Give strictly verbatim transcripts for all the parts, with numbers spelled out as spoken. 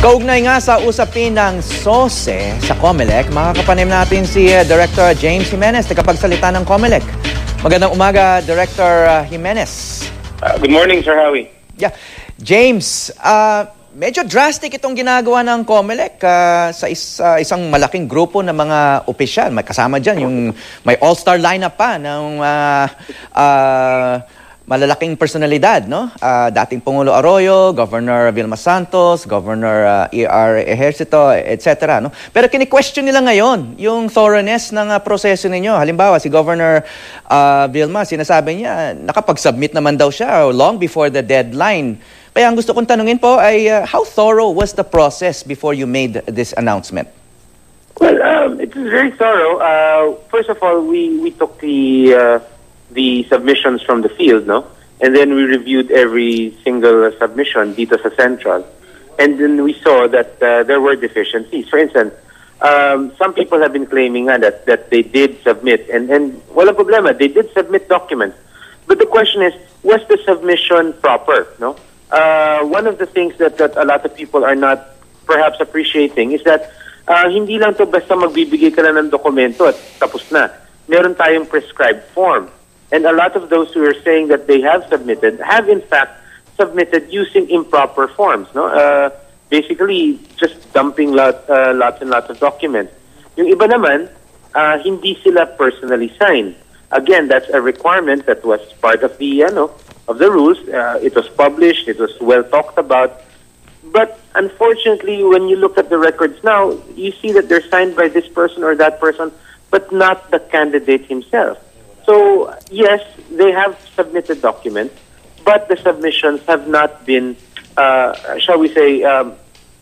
Kaugnay nga sa usapin ng SOSE sa COMELEC, makakapanim natin si uh, Director James Jimenez, tagapagsalita ng COMELEC. Magandang umaga, Director uh, Jimenez. Uh, good morning, Sir Howie. Yeah. James, uh, medyo drastic itong ginagawa ng COMELEC uh, sa is, uh, isang malaking grupo ng mga opisyal. May kasama dyan yung may all-star lineup pa ng uh, uh, malalaking personalidad, no? Uh, dating Pangulo Arroyo, Governor Vilma Santos, Governor uh, E R Ejercito, et cetera. No? Pero kini-question nila ngayon yung thoroughness ng uh, proseso ninyo. Halimbawa, si Governor uh, Vilma, sinasabi niya, nakapag-submit naman daw siya long before the deadline. Kaya ang gusto kong tanungin po ay, uh, how thorough was the process before you made this announcement? Well, um, it was very thorough. Uh, first of all, we, we took the... Uh, the submissions from the field, no? And then we reviewed every single uh, submission dito sa Central. And then we saw that uh, there were deficiencies. For instance, um, some people have been claiming uh, that, that they did submit, and, and wala problema, they did submit documents. But the question is, was the submission proper, no? Uh, one of the things that, that a lot of people are not perhaps appreciating is that uh, hindi lang to basta magbibigay ka na ng dokumento at tapos na. Meron tayong prescribed form. And a lot of those who are saying that they have submitted have in fact submitted using improper forms. No, uh, basically just dumping lot, uh, lots and lots of documents. Yung iba naman, uh, hindi sila personally signed. Again, that's a requirement that was part of the, uh, no, of the rules. Uh, it was published. It was well talked about. But unfortunately, when you look at the records now, you see that they're signed by this person or that person, but not the candidate himself. So, yes, they have submitted documents, but the submissions have not been, uh, shall we say, um,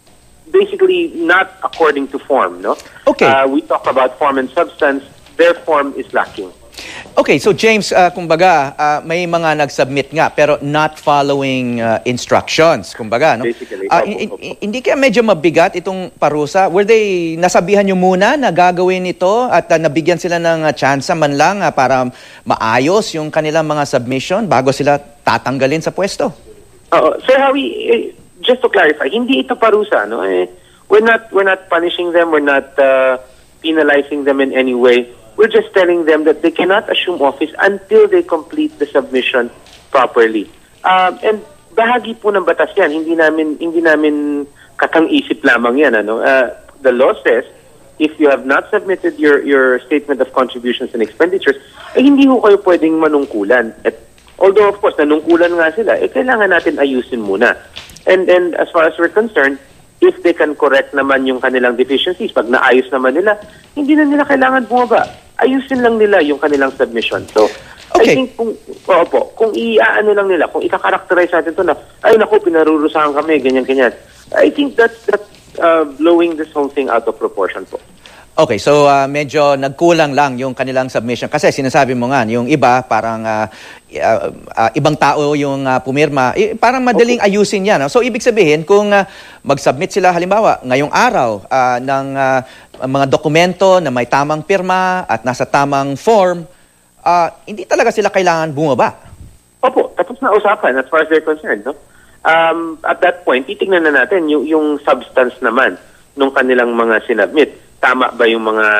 basically not according to form, no? Okay. Uh, we talk about form and substance. Their form is lacking. Okay, so James, uh, kumbaga, uh, may mga nag-submit nga pero not following uh, instructions, kumbaga, no? Basically. Uh, opo, in, opo. in, hindi kaya medyo mabigat itong parusa? Were they, nasabihan nyo muna na gagawin ito at uh, nabigyan sila ng uh, chance man lang uh, para maayos yung kanilang mga submission bago sila tatanggalin sa pwesto? Uh, Sir Howie, eh, just to clarify, hindi ito parusa, no? Eh, we're not we're not punishing them, we're not uh, penalizing them in any way. We're just telling them that they cannot assume office until they complete the submission properly. Um, and bahagi po ng batas yan. Hindi namin hindi namin katang-isip lamang yan. Ano? Uh, the law says, if you have not submitted your your statement of contributions and expenditures, eh, hindi ho kayo pwedeng manungkulan. At although, of course, nanungkulan nga sila, eh, kailangan natin ayusin muna. And, and as far as we're concerned, if they can correct naman yung kanilang deficiencies, pag naayos naman nila, hindi na nila kailangan bumaba. Ayusin lang nila yung kanilang submission. So, okay. I think kung, oh, po, kung i-ano lang nila, kung ika-characterize natin ito na, ay naku, pinarurusahan kami, ganyan-ganyan. I think that's, that's uh, blowing this whole thing out of proportion po. Okay, so uh, medyo nagkulang lang yung kanilang submission. Kasi sinasabi mo nga, yung iba, parang uh, uh, uh, ibang tao yung uh, pumirma, eh, parang madaling okay. ayusin yan. No? So, ibig sabihin, kung uh, mag-submit sila, halimbawa, ngayong araw uh, ng uh, mga dokumento na may tamang pirma at nasa tamang form, uh, hindi talaga sila kailangan bumaba. Opo, tapos na usapan as far as they're concerned. No? Um, at that point, titignan na natin yung, yung substance naman nung kanilang mga sinubmit. Tama ba yung mga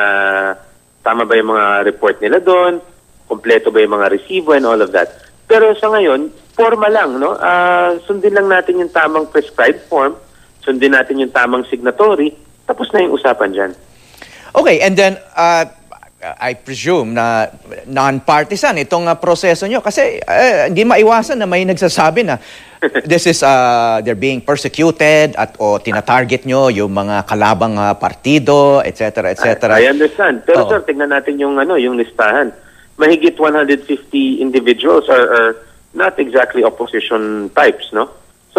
tama ba yung mga report nila doon? Kompleto ba yung mga resibo and all of that? Pero sa ngayon, forma lang, no? Uh, sundin lang natin yung tamang prescribed form, sundin natin yung tamang signatory, tapos na yung usapan dyan. Okay, and then uh, I presume na non-partisan itong uh, proseso nyo kasi uh, hindi maiwasan na may nagsasabi na this is uh, they're being persecuted at o tina-target nyo yung mga kalabang uh, partido, et cetera, et cetera. I, I understand. Pero oh. sir, tignan natin yung ano, yung listahan. Mahigit one hundred fifty individuals are, are not exactly opposition types, no?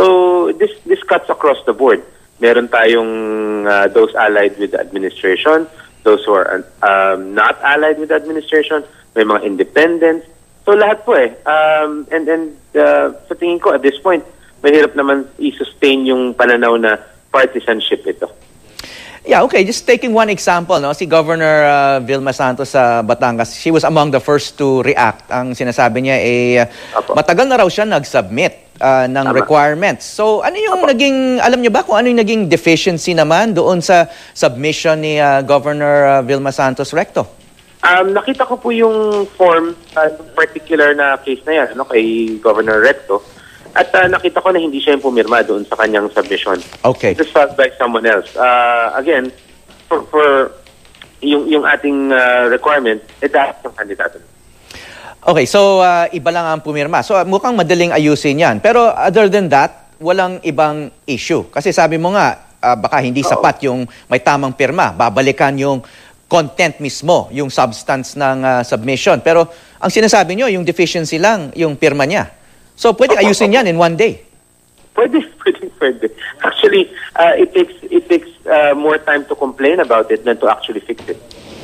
So this this cuts across the board. Meron tayong uh, those allied with the administration, those who are um, not allied with the administration, may mga independents. So lahat po eh. Um, and and uh, sa tingin ko at this point, mahirap naman i-sustain yung pananaw na partisanship ito. Yeah, okay. Just taking one example, no, si Governor uh, Vilma Santos sa Batangas, she was among the first to react. Ang sinasabi niya ay uh, matagal na raw siya nag-submit uh, ng Tama. requirements. So, ano yung Apo. naging, alam niyo ba kung ano yung naging deficiency naman doon sa submission ni uh, Governor uh, Vilma Santos Recto? Um, nakita ko po yung form sa uh, particular na case na yan, ano, kay Governor Recto. At uh, nakita ko na hindi siya yung pumirma doon sa kanyang submission. Okay. It was filed by someone else. Uh, again, for, for yung, yung ating uh, requirement, eh dapat ng kandidato. Okay, so uh, iba lang ang pumirma. So uh, mukhang madaling ayusin yan. Pero other than that, walang ibang issue. Kasi sabi mo nga, uh, baka hindi Oo. sapat yung may tamang pirma. Babalikan yung content mismo, yung substance ng uh, submission. Pero ang sinasabi nyo, yung deficiency lang, yung pirma niya. So, pwede ayusin yan in one day. Pwede, pwede, pwede. Actually, uh, it takes it takes uh, more time to complain about it than to actually fix it.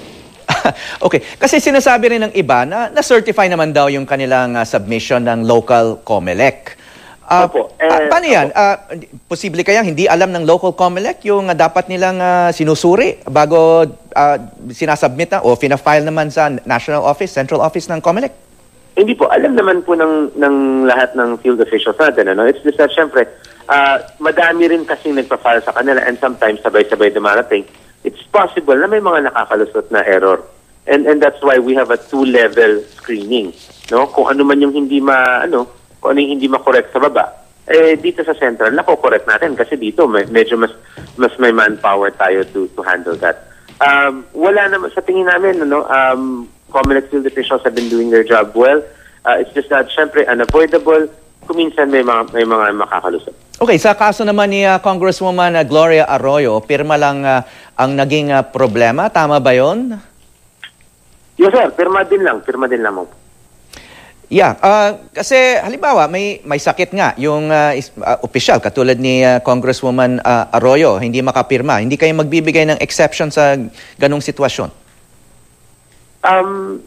Okay. Kasi sinasabi rin ng iba na na-certify naman daw yung kanilang uh, submission ng local COMELEC. Uh, Opo. uh, Eh, paano yan? opo. Uh, posible kayang hindi alam ng local COMELEC yung uh, dapat nilang uh, sinusuri bago uh, sinasubmit na o fina-file naman sa National Office, Central Office ng COMELEC? Hindi po, alam naman po ng, ng lahat ng field officials natin. Ano? It's just that, syempre, uh, madami rin kasing nagpa-file sa kanila and sometimes sabay-sabay dumarating. It's possible na may mga nakakalusot na error. And and that's why we have a two-level screening. No? Kung ano man yung hindi ma, ano, kung ano yung hindi ma-correct sa baba, eh, dito sa central, nako-correct natin kasi dito may, medyo mas mas may manpower tayo to to handle that. Um, wala naman, sa tingin namin, ano, um, COMELEC field officials have been doing their job well. Uh, it's just that, syempre, unavoidable. Kuminsan may mga, may mga makakalusot. Okay, sa kaso naman ni uh, Congresswoman uh, Gloria Arroyo, pirma lang uh, ang naging uh, problema. Tama ba yon? Yes, sir. Pirma din lang. Pirma din lamang. Yeah, uh, kasi halimbawa may may sakit nga yung uh, is, uh, opisyal katulad ni uh, Congresswoman uh, Arroyo, hindi makapirma. Hindi kayo magbibigay ng exception sa ganung sitwasyon? Um,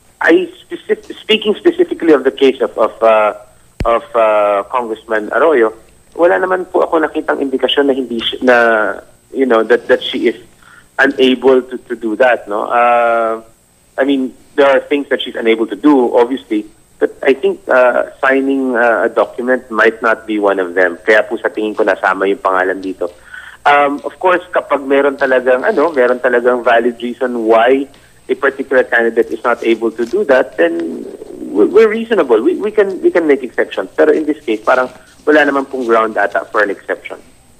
I specific, speaking specifically of the case of of uh, of uh, Congressman Arroyo, wala naman po ako nakitang indikasyon na hindi siya, na you know that that she is unable to to do that. No, uh, I mean there are things that she's unable to do, obviously. But I think uh, signing uh, a document might not be one of them. Kaya po sa tingin ko nasama yung pangalan dito. Um, of course, kapag meron talagang ano, meron talagang valid reason why a particular candidate is not able to do that, then we're reasonable. We we can we can make exceptions. Pero in this case, parang wala naman pong ground ata for an exception.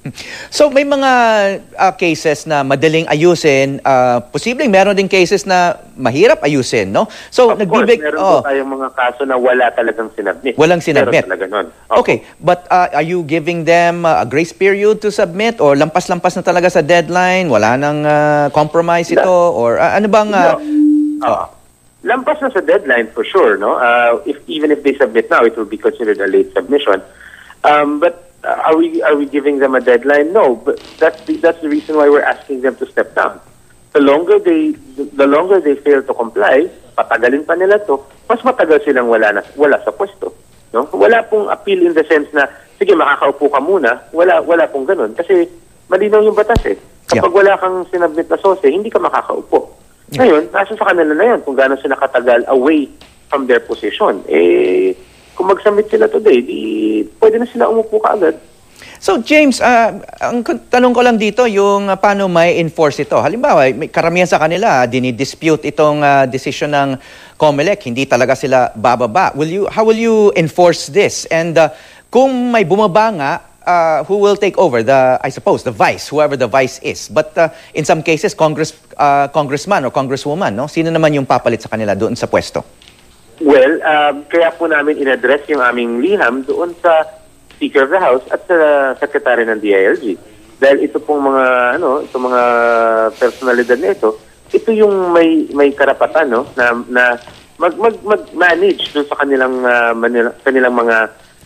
So may mga uh, cases na madaling ayusin, uh, posibleng meron din cases na mahirap ayusin, no? So Of nagbibig course, meron oh, po tayong mga kaso na wala talagang sinabmit. Walang sinabmit. Meron talaga nun. Opo. Okay, but uh, are you giving them uh, a grace period to submit or lampas-lampas na talaga sa deadline? Wala nang uh, compromise ito or uh, ano bang uh, No. Uh, lampas na sa deadline for sure, no? Uh, if even if they submit now, it will be considered a late submission. Um, but Uh, are we are we giving them a deadline? No, but that's the, that's the reason why we're asking them to step down. The longer they the, the longer they fail to comply, patagalin pa nila to, mas matagal silang wala na wala sa pwesto. No? Wala pong appeal in the sense na sige makakaupo ka muna, wala wala pong ganun kasi malinaw yung batas eh. Kapag yeah. wala kang sinabmit na sose, hindi ka makakaupo. Yeah. Ngayon, nasa sa kanila na yun kung gaano sila katagal away from their position. Eh kung mag-submit sila today, di pwede na sila umupo kaagad. So James, uh, ang tanong ko lang dito, yung uh, paano may enforce ito? Halimbawa, may karamihan sa kanila, dinidispute itong uh, decision ng COMELEC, hindi talaga sila bababa. Will you, how will you enforce this? And uh, kung may bumaba nga, uh, who will take over? The, I suppose, the vice, whoever the vice is. But uh, in some cases, Congress, uh, congressman or congresswoman, no? Sino naman yung papalit sa kanila doon sa pwesto? Well, um, kaya po namin in-address yung aming liham doon sa Speaker of the House at sa Secretary ng D I L G. Dahil ito pong mga ano, ito mga personalidad na ito, ito yung may may karapatan no na na mag mag mag-manage doon sa kanilang uh, manila, kanilang mga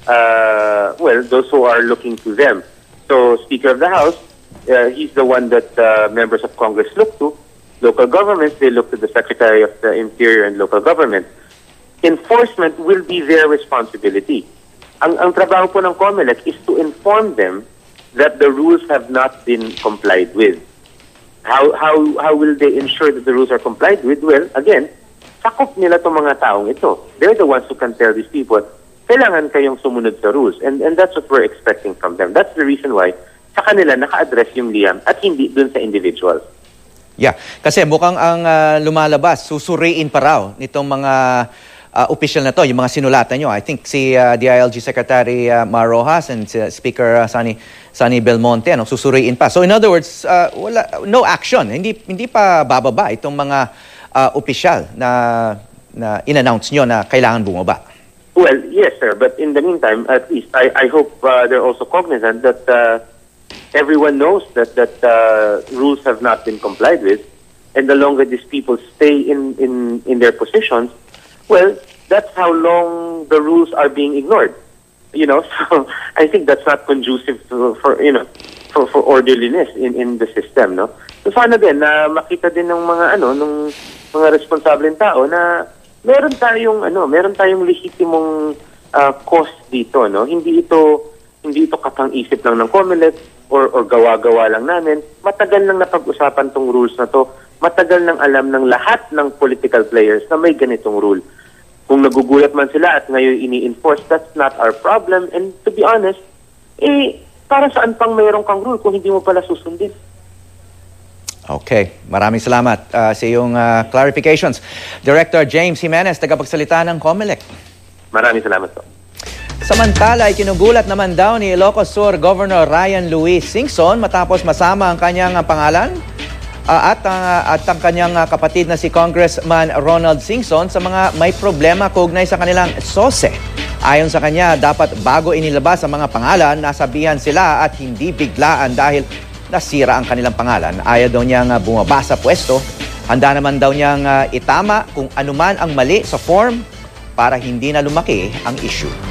uh, well, those who are looking to them. So, Speaker of the House, uh, he's the one that uh, members of Congress look to. Local governments, they look to the Secretary of the Interior and Local Government. Enforcement will be their responsibility. Ang, ang trabaho po ng COMELEC is to inform them that the rules have not been complied with. How how how will they ensure that the rules are complied with? Well, again, sakop nila itong mga taong ito. They're the ones who can tell these people, kailangan kayong sumunod sa rules. And and that's what we're expecting from them. That's the reason why sa kanila naka-address yung Liam at hindi dun sa individual. Yeah, kasi mukhang ang uh, lumalabas, susuriin pa raw nitong mga uh, official na to, yung mga sinulatan nyo. I think si uh, D I L G Secretary uh, Mar Rojas and uh, Speaker uh, Sonny, Sonny Belmonte, ano, susuriin pa. So in other words, uh, wala, no action. Hindi, hindi pa bababa itong mga uh, official na, na in-announce nyo na kailangan bumaba. Well, yes, sir. But in the meantime, at least, I, I hope uh, they're also cognizant that uh, everyone knows that that uh, rules have not been complied with, and the longer these people stay in, in, in their positions, well, that's how long the rules are being ignored. You know, so I think that's not conducive to, for you know for, for orderliness in, in the system, no. So sana din na makita din ng mga ano ng mga responsableng tao na meron tayong ano, meron tayong lehitimong uh, cost dito, no. Hindi ito hindi ito katang-isip lang ng COMELEC or or gawa-gawa lang namin. Matagal nang napag-usapan tong rules na to. Matagal nang alam ng lahat ng political players na may ganitong rule. Kung nagugulat man sila at ngayon ini-enforce, that's not our problem. And to be honest, eh, para saan pang mayroong kang rule kung hindi mo pala susundin? Okay. Maraming salamat uh, sa iyong uh, clarifications. Director James Jimenez, tagapagsalita ng COMELEC. Maraming salamat po. Samantala, ikinugulat naman daw ni Ilocos Sur Governor Ryan Luis Singson matapos masama ang kanyang uh, pangalan uh, at, uh, at ang kanyang uh, kapatid na si Congressman Ronald Singson sa mga may problema kaugnay sa kanilang S O S E. Ayon sa kanya, dapat bago inilabas ang mga pangalan, nasabihan sila at hindi biglaan dahil nasira ang kanilang pangalan. Ayaw daw niyang uh, bumaba sa pwesto. Handa naman daw niyang uh, itama kung anuman ang mali sa form para hindi na lumaki ang issue.